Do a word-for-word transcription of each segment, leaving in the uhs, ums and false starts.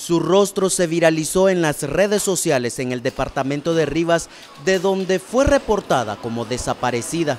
Su rostro se viralizó en las redes sociales en el departamento de Rivas, de donde fue reportada como desaparecida.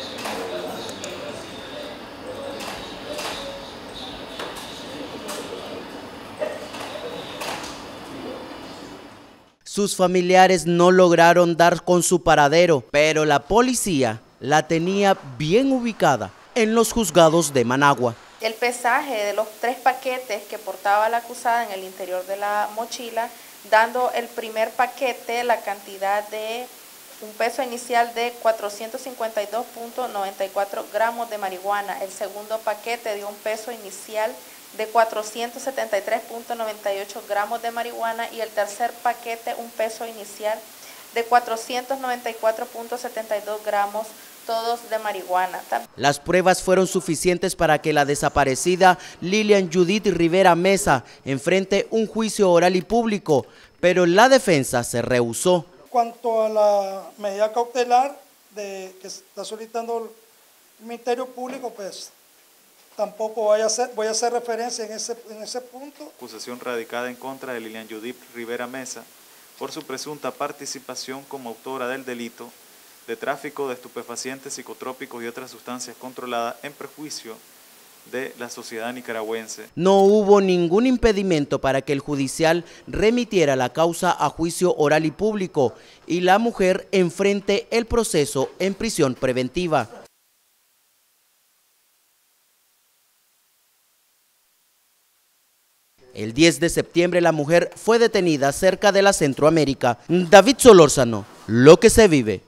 Sus familiares no lograron dar con su paradero, pero la policía la tenía bien ubicada en los juzgados de Managua. El pesaje de los tres paquetes que portaba la acusada en el interior de la mochila, dando el primer paquete la cantidad de un peso inicial de cuatrocientos cincuenta y dos punto noventa y cuatro gramos de marihuana. El segundo paquete dio un peso inicial de cuatrocientos setenta y tres punto noventa y ocho gramos de marihuana y el tercer paquete un peso inicial de cuatrocientos noventa y cuatro punto setenta y dos gramos, todos de marihuana. Las pruebas fueron suficientes para que la desaparecida Lilian Judith Rivera Mesa enfrente un juicio oral y público, pero la defensa se rehusó. Cuanto a la medida cautelar de que está solicitando el Ministerio Público, pues tampoco voy a hacer, voy a hacer referencia en ese, en ese punto. Acusación radicada en contra de Lilian Judith Rivera Mesa por su presunta participación como autora del delito de tráfico de estupefacientes, psicotrópicos y otras sustancias controladas en perjuicio de la sociedad nicaragüense. No hubo ningún impedimento para que el judicial remitiera la causa a juicio oral y público y la mujer enfrente el proceso en prisión preventiva. El diez de septiembre la mujer fue detenida cerca de la Centroamérica. David Solórzano, Lo que se vive.